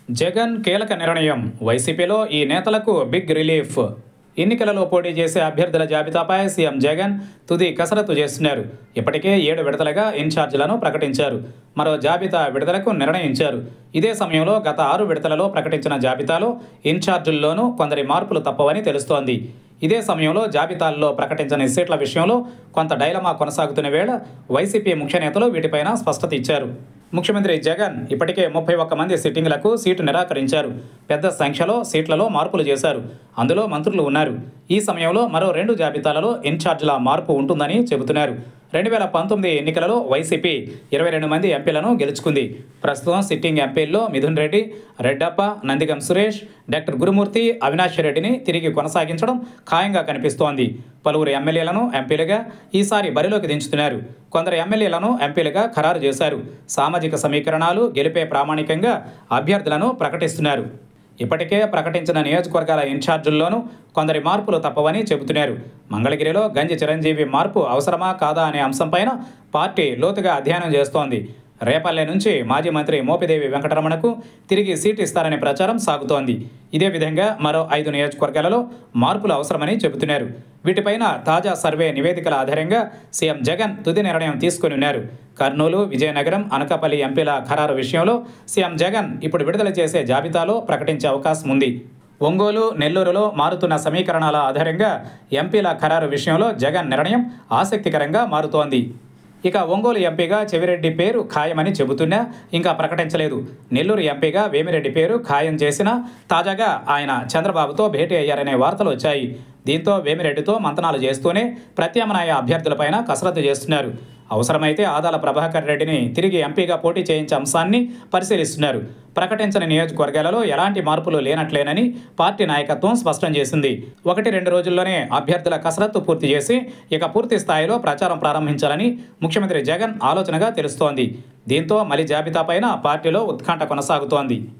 జగన్ కీలక నిర్ణయం. వైసీపీలో ఈ నేతలకు బిగ్ రిలీఫ్. ఎన్నికలలో పోటీ చేసే అభ్యర్థుల జాబితాపై సీఎం జగన్ తుది కసరత్తు చేస్తున్నారు. ఇప్పటికే 7 విడతలుగా ఇన్ఛార్జీలను ప్రకటించారు. మరో జాబితా విడుదలకు నిర్ణయించారు. ఇదే సమయంలో గత 6 విడతలలో ప్రకటించిన జాబితాలో ఇన్ఛార్జీల్లోనూ కొందరి మార్పులు తప్పవని తెలుస్తోంది. ఇదే సమయంలో జాబితాల్లో ప్రకటించిన సీట్ల విషయంలో కొంత డైలమా కొనసాగుతున్న వేళ వైసీపీ ముఖ్య నేతలు వీటిపైన స్పష్టత ఇచ్చారు. ముఖ్యమంత్రి జగన్ ఇప్పటికే 31 మంది సిట్టింగ్లకు సీటు నిరాకరించారు. పెద్ద సంఖ్యలో సీట్లలో మార్పులు చేశారు. అందులో మంత్రులు ఉన్నారు. ఈ సమయంలో మరో 2 జాబితాలలో ఇన్ఛార్జీల మార్పు ఉంటుందని చెబుతున్నారు. 2019 ఎన్నికలలో వైసీపీ 22 మంది ఎంపీలను గెలుచుకుంది. ప్రస్తుతం సిట్టింగ్ ఎంపీల్లో మిథున్ రెడ్డి, రెడ్డప్ప, నందిగం సురేష్, డాక్టర్ గురుమూర్తి, అవినాష్ రెడ్డిని తిరిగి కొనసాగించడం ఖాయంగా కనిపిస్తోంది. పలువురు ఎమ్మెల్యేలను ఎంపీలుగా ఈసారి బరిలోకి దించుతున్నారు. కొందరు ఎమ్మెల్యేలను ఎంపీలుగా ఖరారు చేశారు. సామాజిక సమీకరణాలు గెలిపే ప్రామాణికంగా అభ్యర్థులను ప్రకటిస్తున్నారు. ఇప్పటికే ప్రకటించిన నియోజకవర్గాల ఇన్ఛార్జీల్లోనూ కొందరి మార్పులు తప్పవని చెబుతున్నారు. మంగళగిరిలో గంజి చిరంజీవి మార్పు అవసరమా కాదా అనే అంశంపైన పార్టీ లోతుగా అధ్యయనం చేస్తోంది. రేపల్లె నుంచి మాజీ మంత్రి మోపిదేవి వెంకటరమణకు తిరిగి సీటు ఇస్తారనే ప్రచారం సాగుతోంది. ఇదే విధంగా మరో 5 నియోజకవర్గాలలో మార్పులు అవసరమని చెబుతున్నారు. వీటిపైన తాజా సర్వే నివేదికల ఆధారంగా సీఎం జగన్ తుది నిర్ణయం తీసుకుని ఉన్నారు. కర్నూలు, విజయనగరం, అనకాపల్లి ఎంపీల ఖరారు విషయంలో సీఎం జగన్ ఇప్పుడు విడుదల చేసే జాబితాలో ప్రకటించే అవకాశం ఉంది. ఒంగోలు, నెల్లూరులో మారుతున్న సమీకరణాల ఆధారంగా ఎంపీల ఖరారు విషయంలో జగన్ నిర్ణయం ఆసక్తికరంగా మారుతోంది. ఇక ఒంగోలు ఎంపీగా చెవిరెడ్డి పేరు ఖాయమని చెబుతున్నా ఇంకా ప్రకటించలేదు. నెల్లూరు ఎంపీగా వేమిరెడ్డి పేరు ఖాయం చేసినా తాజాగా ఆయన చంద్రబాబుతో భేటీ అయ్యారనే వార్తలు వచ్చాయి. దీంతో వేమిరెడ్డితో మంతనాలు చేస్తూనే ప్రత్యామ్నాయ అభ్యర్థులపైన కసరత్తు చేస్తున్నారు. అవసరమైతే ఆదాల ప్రభాకర్ రెడ్డిని తిరిగి ఎంపీగా పోటీ చేయించే అంశాన్ని పరిశీలిస్తున్నారు. ప్రకటించిన నియోజకవర్గాలలో ఎలాంటి మార్పులు లేనట్లేనని పార్టీ నాయకత్వం స్పష్టం చేసింది. 1-2 రోజుల్లోనే అభ్యర్థుల కసరత్తు పూర్తి చేసి ఇక పూర్తి స్థాయిలో ప్రచారం ప్రారంభించాలని ముఖ్యమంత్రి జగన్ ఆలోచనగా తెలుస్తోంది. దీంతో మలి జాబితాపైన పార్టీలో ఉత్కంఠ కొనసాగుతోంది.